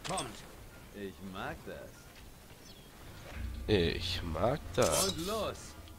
Kommt. Ich mag das. Ich mag das. Und los.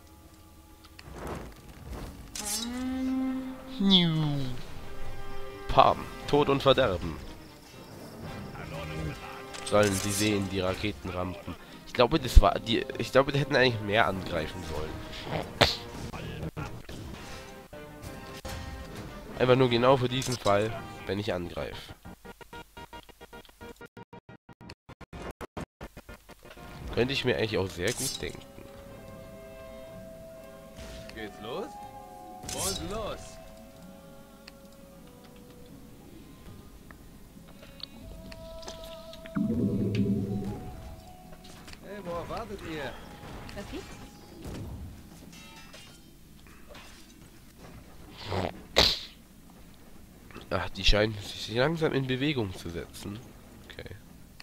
Niu. Pam. Tod und Verderben. Sollen sie sehen, die Raketenrampen. Ich glaube, das war die. Ich glaube, die hätten eigentlich mehr angreifen sollen. Einfach nur genau für diesen Fall, wenn ich angreife. Könnte ich mir eigentlich auch sehr gut denken. Geht's los? Und los. Hey, worauf wartet ihr? Was gibt's? Ach, die scheinen sich langsam in Bewegung zu setzen. Okay.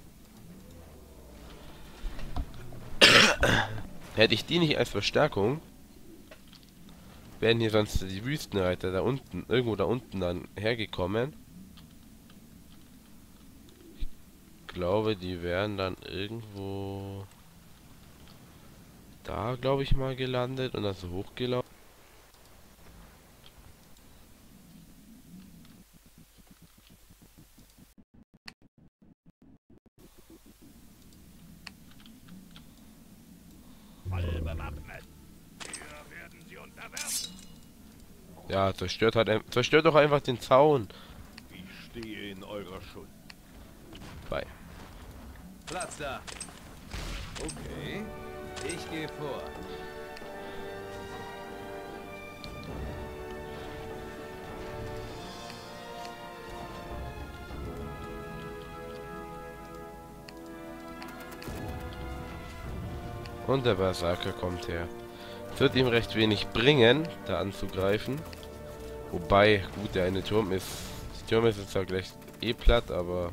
Hätte ich die nicht als Verstärkung, wären hier sonst die Wüstenreiter da unten, irgendwo da unten dann hergekommen. Ich glaube, die wären dann irgendwo da, glaube ich, mal gelandet und dann so hochgelaufen. Ja, zerstört halt, zerstört doch einfach den Zaun. Ich stehe in eurer Schuld. Bei. Platz da. Okay. Ich gehe vor. Und der Berserker kommt her. Es wird ihm recht wenig bringen, da anzugreifen. Wobei, gut, der eine Turm ist... Der Turm ist jetzt ja gleich eh platt, aber...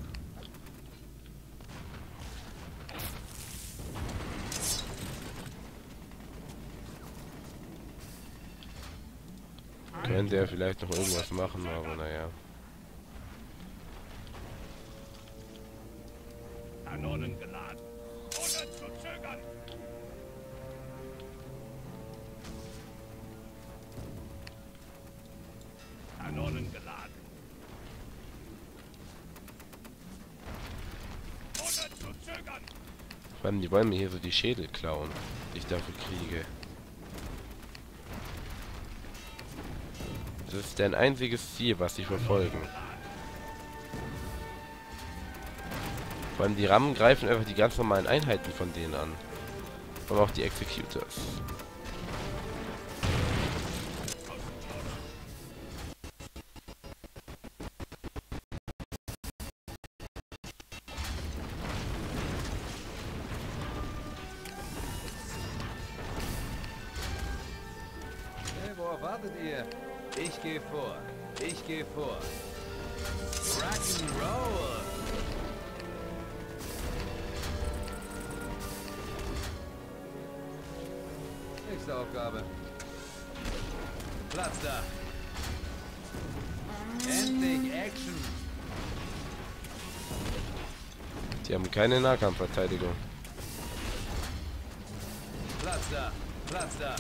Könnte er vielleicht noch irgendwas machen, aber naja. Kanonen geladen. Ohne zu zögern. Kanonen geladen. Ohne zu zögern. Vor allem, die wollen mir hier so die Schädel klauen, die ich dafür kriege. Das ist deren einziges Ziel, was sie verfolgen. Vor allem die Rammen greifen einfach die ganz normalen Einheiten von denen an. Und auch die Executors. Hey, worauf wartet ihr? Ich gehe vor. Ich gehe vor. Rock'n'Roll. Nächste Aufgabe. Platz da. Endlich Action. Die haben keine Nahkampfverteidigung. Platz da. Platz da.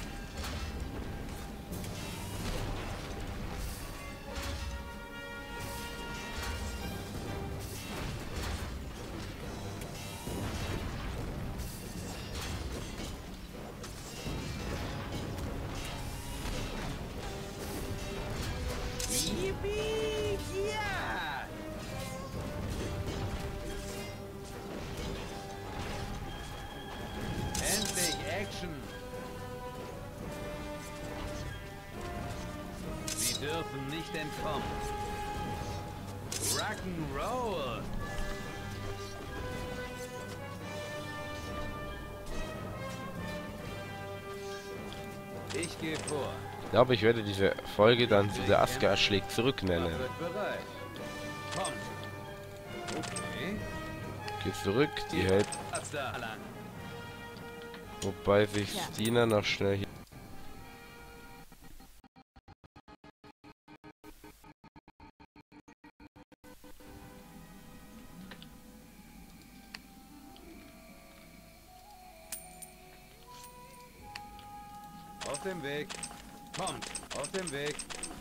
Yippie! Ja! Endlich Action! Sie dürfen nicht entkommen. Rock'n'Roll! Ich gehe vor. Ich glaube, ich werde diese Folge dann diese Aska schlägt zurück nennen. Wird bereit. Kommt. Okay. Geht zurück, die hält. Platz da lang. Wobei sich Stina noch schnell hier. Auf dem Weg. Kommt. Auf dem Weg.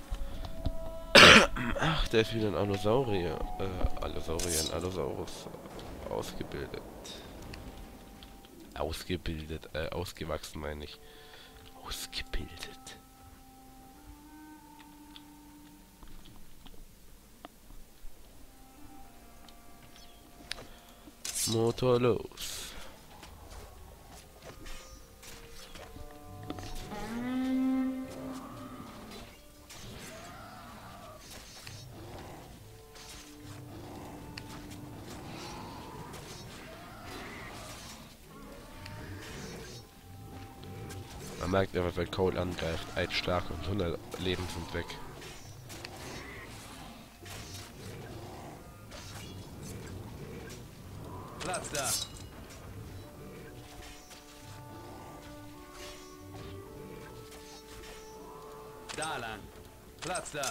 Ach, da ist wieder ein Allosaurier. Ein Allosaurus ausgebildet. Ausgewachsen meine ich. Ausgebildet. Motor los. Man merkt einfach, wenn Cole angreift, ein stark und 100 Leben sind weg. Platz da. Da lang. Platz da.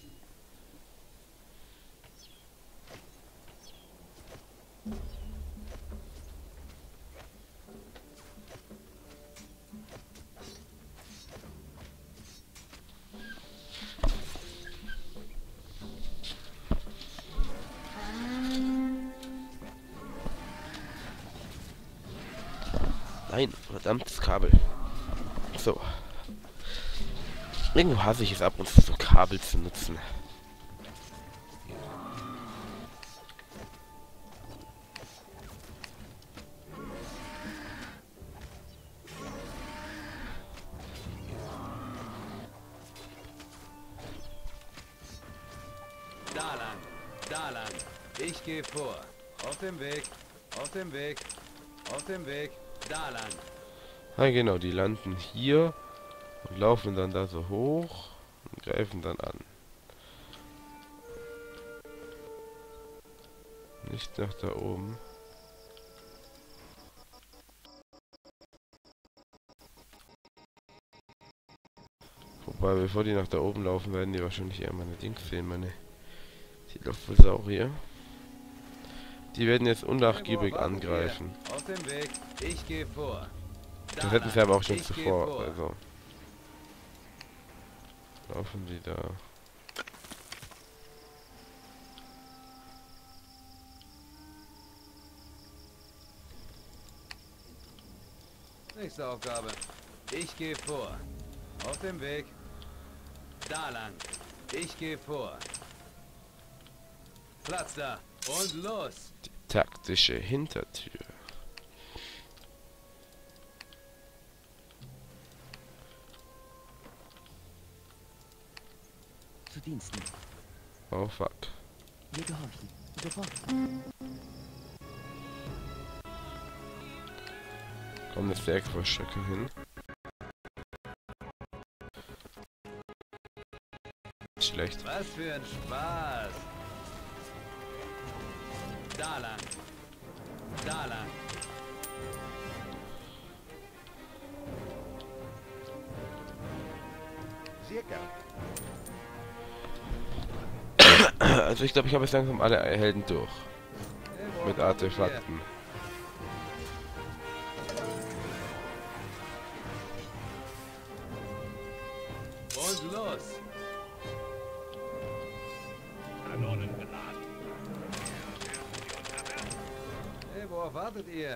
Nein, verdammtes Kabel. So. Irgendwo hasse ich es ab und zu, so Kabel zu nutzen. Da lang. Da lang. Ich gehe vor. Auf dem Weg. Auf dem Weg. Auf dem Weg. Da lang. Ah genau, die landen hier und laufen dann da so hoch und greifen dann an. Nicht nach da oben. Wobei, bevor die nach da oben laufen, werden die wahrscheinlich eher meine Dings sehen, meine Dilophosaurier. Die werden jetzt unnachgiebig angreifen. Auf dem Weg. Ich gehe vor. Das hätten sie aber auch schon zuvor, also. Laufen die da. Nächste Aufgabe. Ich gehe vor. Auf dem Weg. Da lang. Ich gehe vor. Platz da. Und los. Taktische Hintertür. Zu Diensten. Oh fuck. Wir gehorchen. Sofort. Kommt das Werkverstärker hin? Schlecht. Was für ein Spaß. Da lang. Da lang. Circa. Also ich glaube, ich habe jetzt langsam alle Helden durch. Hey, Mit wo Artefakten. Und los. Kanonen geladen. Hey, worauf wartet ihr?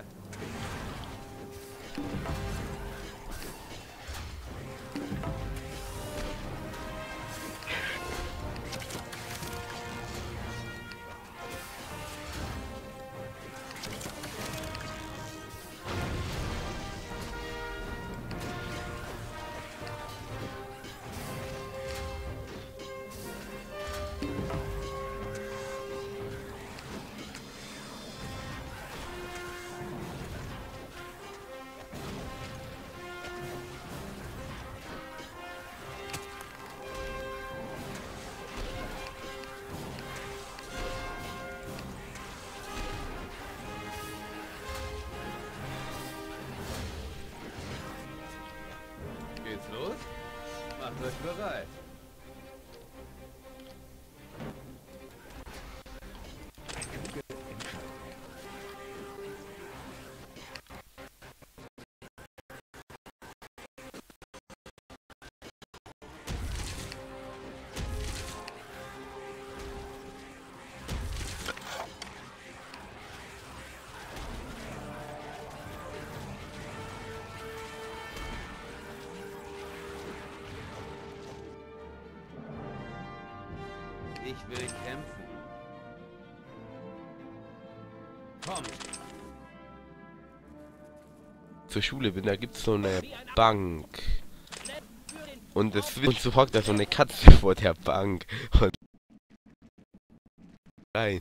Geht's los? Macht euch bereit. Ich will kämpfen. Kommt. Zur Schule bin, da gibt's so eine Bank. Und so hockt da so eine Katze vor der Bank. Und rein.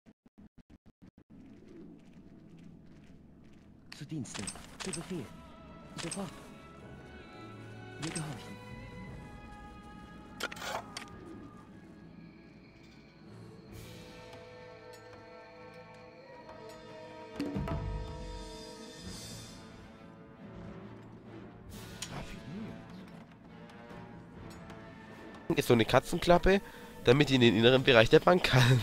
Zu Diensten. Zu Befehl. Sofort. Wir gehorchen. Ist so eine Katzenklappe, damit die in den inneren Bereich der Bank kann.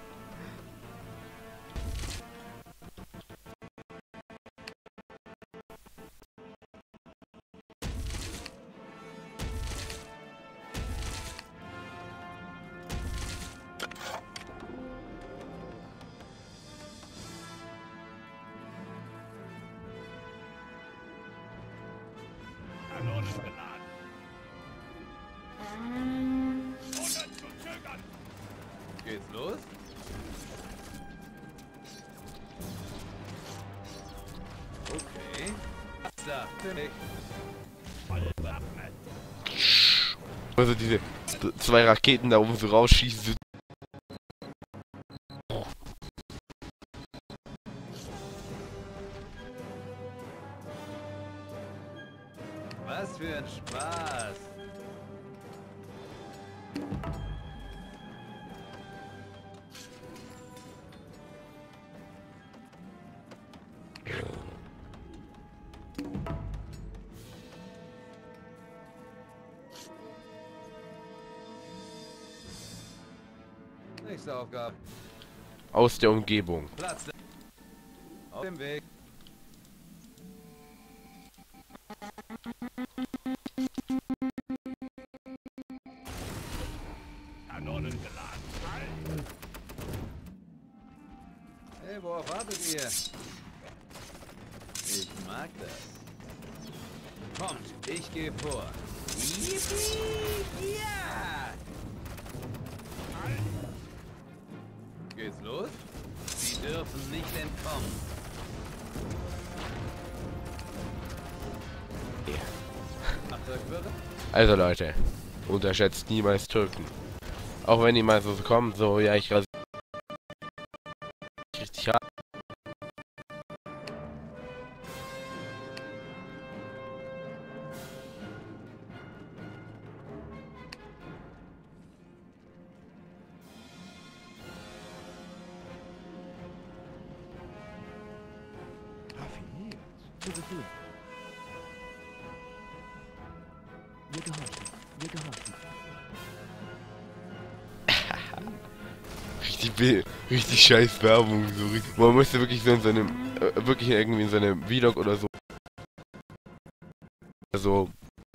Kanonen geladen. Ohne zu zögern. Geht's los? Okay. Da, bin ich. Voll bewaffnet. Also diese zwei Raketen da oben so rausschießen. Was für ein Spaß. Nächste Aufgabe. Aus der Umgebung. Platz. Auf dem Weg. Kanonen geladen. Halt. Hey, worauf wartet ihr? Ich mag das. Kommt, ich gehe vor. Yippie! Ja! Geht's los? Sie dürfen nicht entkommen. Achterquirre? Also Leute, unterschätzt niemals Türken. Auch wenn die mal so kommen, so, ja, ich rasiere richtig hart. Zu Befehl. Wir gehorchen. Wir gehorchen. Richtig scheiß Werbung, so richtig. Man müsste wirklich so in seinem, wirklich irgendwie in seinem Vlog oder so. Also.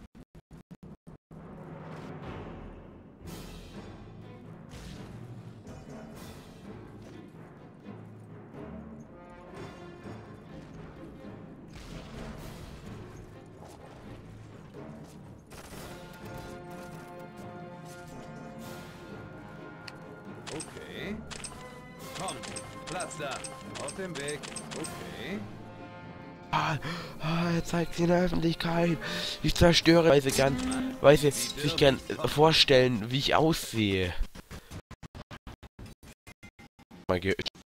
Okay. Kommt, Platz da. Auf dem Weg. Okay. Er zeigt sie in der Öffentlichkeit. Ich zerstöre, weil sie sich gern vorstellen, wie ich aussehe. Mal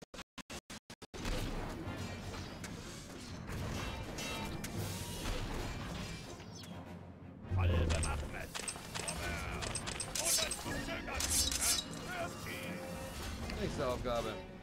Voll bewaffnet. Ohne zu zögern. Für sie. Nächste Aufgabe.